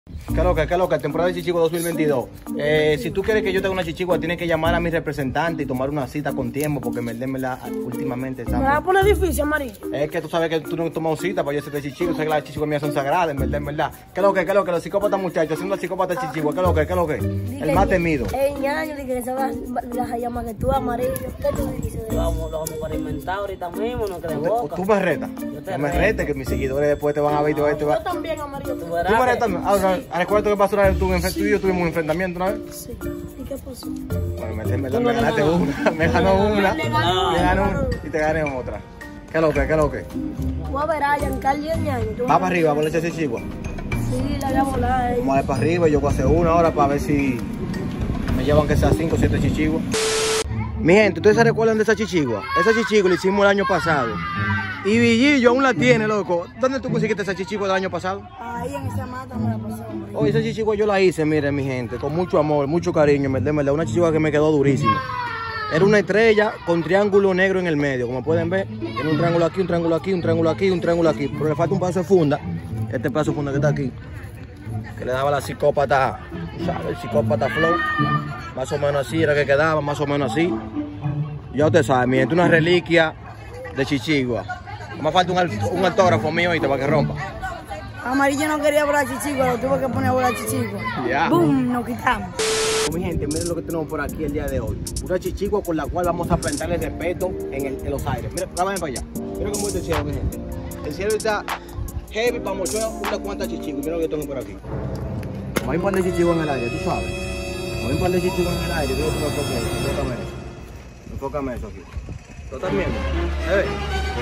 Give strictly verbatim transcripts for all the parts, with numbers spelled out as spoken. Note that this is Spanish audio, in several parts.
¿Qué loca, qué loca? Temporada de Chichigua dos mil veintidós. Eh, si tú quieres que yo tenga una chichigua, tienes que llamar a mi representante y tomar una cita con tiempo, porque en verdad, en verdad, últimamente estamos... ¿Me va a poner difícil, María? Es que tú sabes que tú no has tomado cita para yo hacerte chichigua, sabes que las chichiguas mías son sagradas, en verdad, en verdad. ¿Qué loca, qué loca? Los psicópatas muchachos, haciendo el psicópata chichigua, ¿qué loca, qué loca? El más temido. Ey, ñaño, dije que esa vas a llamar que tú, Amarillo. ¿Qué tú dices? Vamos, lo vamos para inventar ahorita mismo, no crees boca. Tú me retas, no me retes, que mis seguidores después te van a ver y te van a ver. Yo también, Amarillo. ¿Tú me retas? Ahora, recuerda que pasó una vez, tú y yo tuvimos un enfrentamiento una vez. Sí. ¿Y qué pasó? Bueno, me, me, me ganaste una, me ganó una, me ganó una y te gané otra. ¿Qué loca, qué loca? Voy a ver a Giancarlo y el ñaño. Va para arriba, por ese chichigua. Sí, la voy a volar. Vamos a ver para arriba, yo voy a hacer una ahora para ver si me llevan que sea cinco o siete chichiguas. Mi gente, ¿ustedes se recuerdan de esa chichigua? Esa chichigua la hicimos el año pasado. Y Villillo aún la tiene, loco. ¿Dónde tú conseguiste esa chichigua del año pasado? Ahí en esa mata me la pasó. Oye, esa chichigua yo la hice, miren, mi gente, con mucho amor, mucho cariño, en verdad, en verdad. Una chichigua que me quedó durísima. Era una estrella con triángulo negro en el medio, como pueden ver. Tiene un triángulo aquí, un triángulo aquí, un triángulo aquí, un triángulo aquí. Pero le falta un pedazo de funda. Este pedazo de funda que está aquí. Que le daba la psicópata, ¿sabes? El psicópata flow. Más o menos así era que quedaba, más o menos así. Ya usted sabe, mi gente, una reliquia de chichigua. Me falta un, un autógrafo mío y te va a que rompa. Amarillo no quería volar chichigua, lo tuve que poner a volar chichigua. Yeah. ¡Bum! Nos quitamos. Mi gente, miren lo que tenemos por aquí el día de hoy. Una chichigua con la cual vamos a plantarle respeto en, el, en los aires. Mira, vámonos para allá. Mira cómo está el cielo, mi gente. El cielo está heavy para mostrar unas cuantas chichiguas. Mira lo que tengo por aquí. Vamos a ir un par de chichiguas en el aire, tú sabes. Vamos a ir un par de chichiguas en el aire. Mira cómo enfoque eso. Enfócame eso. Enfócame eso aquí. ¿Lo están viendo? ¿Se ve?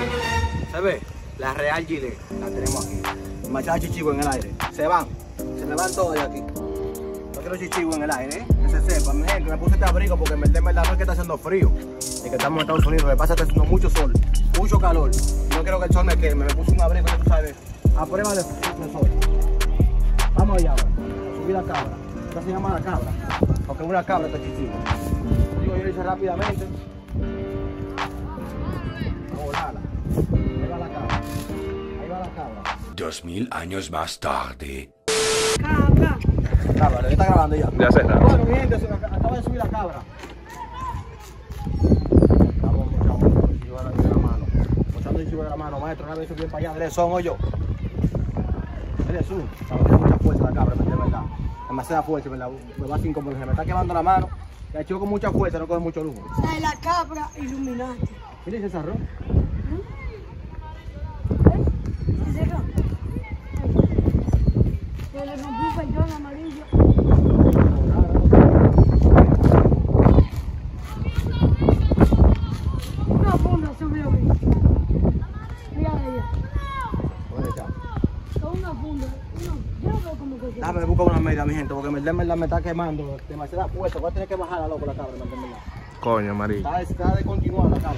¿Se ve? La Real Gilet, la tenemos aquí. Demasiadas chichiguas en el aire. Se van. Se me van todas de aquí. No quiero chichiguas en el aire, ¿eh? Que se sepa, mi gente. Me puse este abrigo porque en verdad, en verdad no es que está haciendo frío. Es que estamos en Estados Unidos. Lo que pasa es que está haciendo mucho sol. Mucho calor. Y no quiero que el sol me queme. Me puse un abrigo, ya tú sabes. A prueba de, de sol. Vamos allá ahora. A subir la cabra. Esta se llama la cabra. Porque es una cabra esta chichigua. Digo, yo lo hice rápidamente. Vamos a volarla. Ahí va la cabra. Ahí va la cabra. Dos mil años más tarde. Cabra. Cabra, ¿le está grabando ya? Ya se está. Bueno, mi gente, acaba de subir la cabra. Vamos, muchachos, chichigo de la mano. Mochando chichigo de la mano, maestro, una vez subí para allá, de son o yo. Eres un. Tiene mucha fuerza la cabra, de verdad. Demasiada fuerza, ¿verdad? Me va sin como se me está quemando la mano. La chico con mucha fuerza, no coge mucho lujo. O sea, la cabra iluminante. ¿Qué dice ese arroz? ¿Sí se acá? Se le rompió un pellón amarillo. Una funda subió, mira. Mira ella. ¿Dónde está? Con una funda. No, yo no veo como que... Déjame buscar una media, mi gente, porque en verdad, en verdad me está quemando. Demasiada fuerza. Voy a tener que bajar la loco la cabra, en verdad. Coño, María. Está, está de continuar la cabra.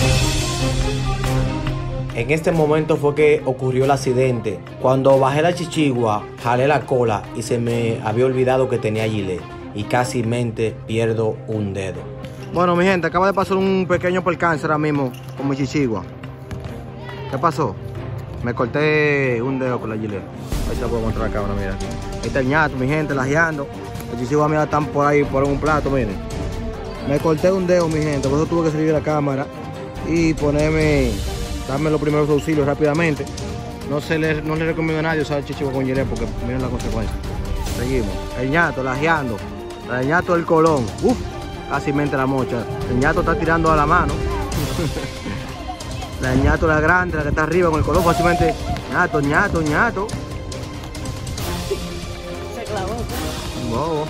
En este momento fue que ocurrió el accidente. Cuando bajé la chichigua, jalé la cola y se me había olvidado que tenía gilet. Y casi mente pierdo un dedo. Bueno, mi gente, acaba de pasar un pequeño percance ahora mismo con mi chichigua. ¿Qué pasó? Me corté un dedo con la gilet. Ahí se lo puedo mostrar acá, mira. Ahí está el ñato, mi gente, lajeando. Las chichiguas mías están por ahí, por un plato, miren. Me corté un dedo, mi gente, por eso tuve que salir de la cámara y ponerme, darme los primeros auxilios rápidamente. No, se le, no le recomiendo a nadie usar chichigua con gilet porque miren las consecuencias. Seguimos. El ñato, lajeando. El ñato del Colón. Uf, casi mente la mocha. El ñato está tirando a la mano. La ñato, la grande, la que está arriba con el Colón, fácilmente. ñato, ñato, ñato. Se clavó. Bobo.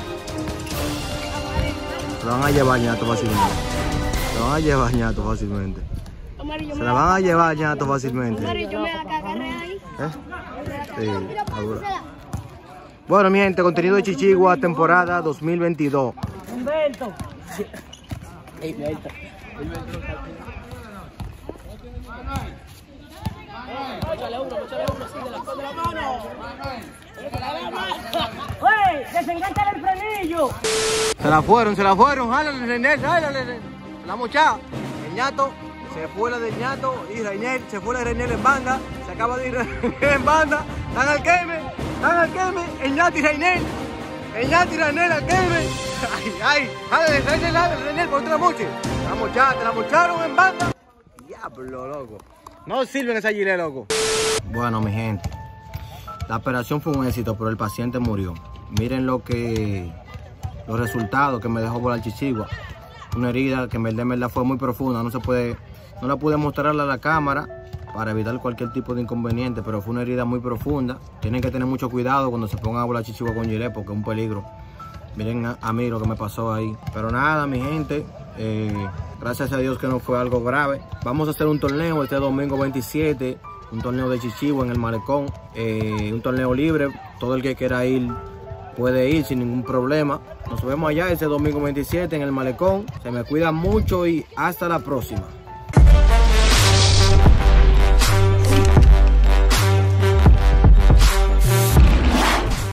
Lo van a llevar ñato fácilmente. Lo van a llevar ñato fácilmente. Se la van a llevar ñato fácilmente. Amarillo, me la cagaré ahí. ¿Eh? Sí, seguro. Bueno, mi gente, contenido de Chichigua, temporada dos mil veintidós. Humberto. Ey, Humberto. Échale uno, échale uno, sí, de la de la mano. ¡Ey! ¡Desengancha el frenillo! Se la fueron, se la fueron, jálale, René, jálale. La mochada. El ñato, se fue la del ñato y René, se fue la de René en banda. Se acaba de ir René en banda. Están al queme. Dan al queme, el Nati Reinel. El Nati Reinel al queme. Ay, ay, dale, Reinel, dale, Reinel, por otra moche. La mocharon, te la mocharon en banda. Diablo, loco. No sirven esa gilet, loco. Bueno, mi gente, la operación fue un éxito, pero el paciente murió. Miren lo que, los resultados que me dejó volar Chichigua. Una herida que en verdad, en verdad fue muy profunda. No se puede, no la pude mostrarle a la cámara para evitar cualquier tipo de inconveniente, pero fue una herida muy profunda. Tienen que tener mucho cuidado cuando se pongan a volar Chichigua con gilet porque es un peligro. Miren a, a mí lo que me pasó ahí. Pero nada, mi gente, eh, gracias a Dios que no fue algo grave. Vamos a hacer un torneo este domingo veintisiete, un torneo de Chichigua en el Malecón, eh, un torneo libre. Todo el que quiera ir puede ir sin ningún problema. Nos vemos allá este domingo veintisiete en el Malecón. Se me cuidan mucho y hasta la próxima.